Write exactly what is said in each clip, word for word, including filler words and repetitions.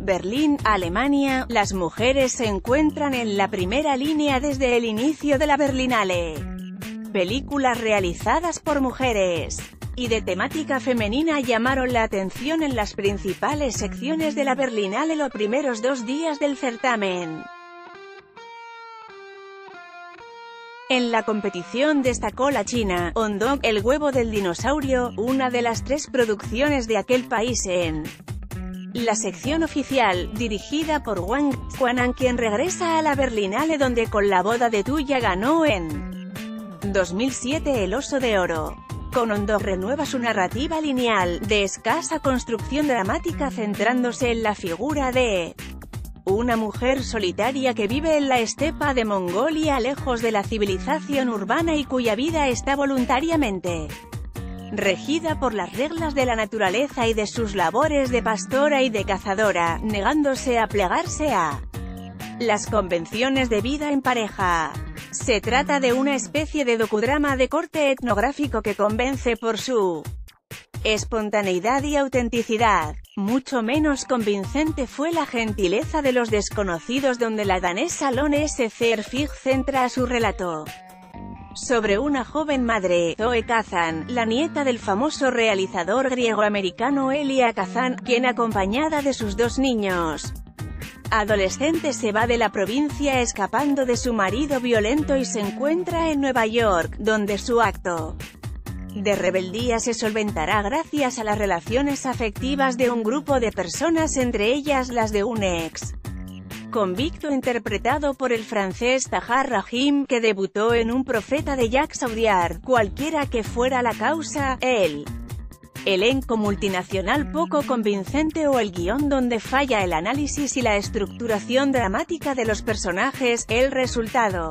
Berlín, Alemania, las mujeres se encuentran en la primera línea desde el inicio de la Berlinale. Películas realizadas por mujeres y de temática femenina llamaron la atención en las principales secciones de la Berlinale los primeros dos días del certamen. En la competición destacó la china Hot Dog, el huevo del dinosaurio, una de las tres producciones de aquel país en la sección oficial, dirigida por Wang Quan'an, quien regresa a la Berlinale donde con La boda de Tuya ganó en dos mil siete el Oso de Oro. Con Hot Dog renueva su narrativa lineal, de escasa construcción dramática, centrándose en la figura de una mujer solitaria que vive en la estepa de Mongolia lejos de la civilización urbana y cuya vida está voluntariamente regida por las reglas de la naturaleza y de sus labores de pastora y de cazadora, negándose a plegarse a las convenciones de vida en pareja. Se trata de una especie de docudrama de corte etnográfico que convence por su espontaneidad y autenticidad. Mucho menos convincente fue la gentileza de los desconocidos, donde la danesa Lone S C Erfig centra su relato sobre una joven madre, Zoe Kazan, la nieta del famoso realizador griego-americano Elia Kazan, quien acompañada de sus dos niños adolescentes se va de la provincia escapando de su marido violento y se encuentra en Nueva York, donde su acto de rebeldía se solventará gracias a las relaciones afectivas de un grupo de personas, entre ellas las de un ex convicto interpretado por el francés Tahar Rahim, que debutó en Un profeta de Jacques Audiard. Cualquiera que fuera la causa, el elenco multinacional poco convincente o el guión donde falla el análisis y la estructuración dramática de los personajes, el resultado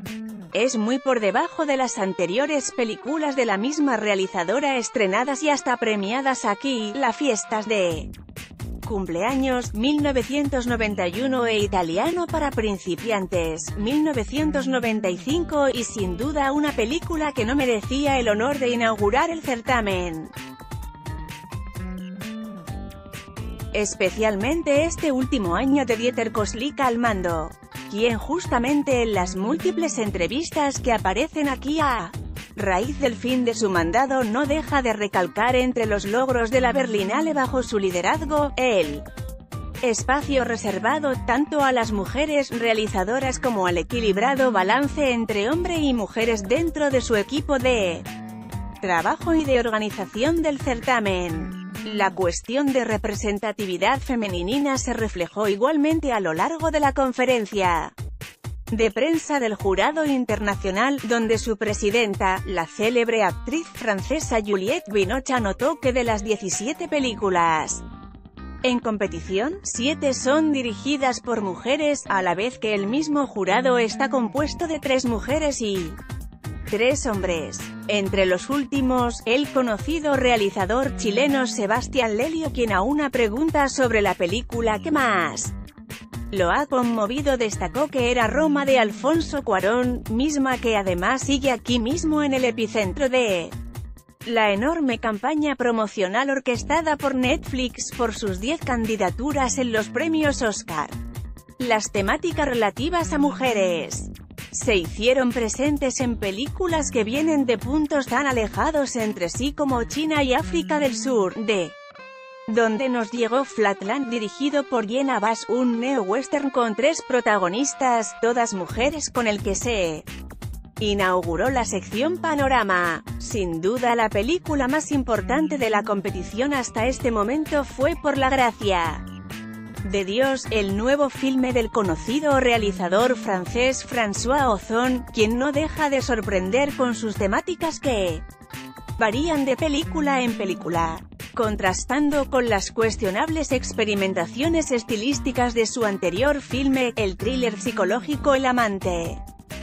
es muy por debajo de las anteriores películas de la misma realizadora estrenadas y hasta premiadas aquí, Las fiestas de cumpleaños, mil novecientos noventa y uno e Italiano para principiantes, mil novecientos noventa y cinco, y sin duda una película que no merecía el honor de inaugurar el certamen. Especialmente este último año de Dieter Koslik al mando, quien justamente en las múltiples entrevistas que aparecen aquí a raíz del fin de su mandado no deja de recalcar entre los logros de la Berlinale bajo su liderazgo, el espacio reservado tanto a las mujeres realizadoras como al equilibrado balance entre hombre y mujeres dentro de su equipo de trabajo y de organización del certamen. La cuestión de representatividad femenina se reflejó igualmente a lo largo de la conferencia de prensa del jurado internacional, donde su presidenta, la célebre actriz francesa Juliette Binoche, anotó que de las diecisiete películas en competición, siete son dirigidas por mujeres, a la vez que el mismo jurado está compuesto de tres mujeres y tres hombres. Entre los últimos, el conocido realizador chileno Sebastián Lelio, quien a una pregunta sobre la película que más lo ha conmovido destacó que era Roma de Alfonso Cuarón, misma que además sigue aquí mismo en el epicentro de la enorme campaña promocional orquestada por Netflix por sus diez candidaturas en los premios Oscar. Las temáticas relativas a mujeres se hicieron presentes en películas que vienen de puntos tan alejados entre sí como China y África del Sur, de donde nos llegó Flatland, dirigido por Jenna Bass, un neo-western con tres protagonistas, todas mujeres, con el que se inauguró la sección Panorama. Sin duda la película más importante de la competición hasta este momento fue Por la gracia de Dios, el nuevo filme del conocido realizador francés François Ozon, quien no deja de sorprender con sus temáticas que varían de película en película, contrastando con las cuestionables experimentaciones estilísticas de su anterior filme, el thriller psicológico El amante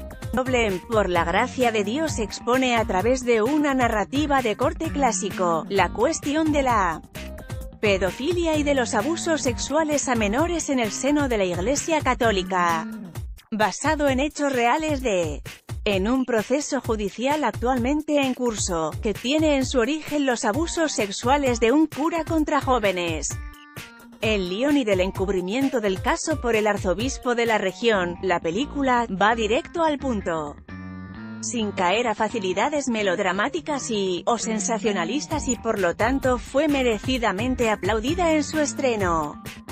doble. Por la gracia de Dios expone a través de una narrativa de corte clásico, la cuestión de la pedofilia y de los abusos sexuales a menores en el seno de la Iglesia Católica, basado en hechos reales de en un proceso judicial actualmente en curso, que tiene en su origen los abusos sexuales de un cura contra jóvenes. el lío ni del encubrimiento del caso por el arzobispo de la región. La película va directo al punto, sin caer a facilidades melodramáticas y o sensacionalistas, y por lo tanto fue merecidamente aplaudida en su estreno.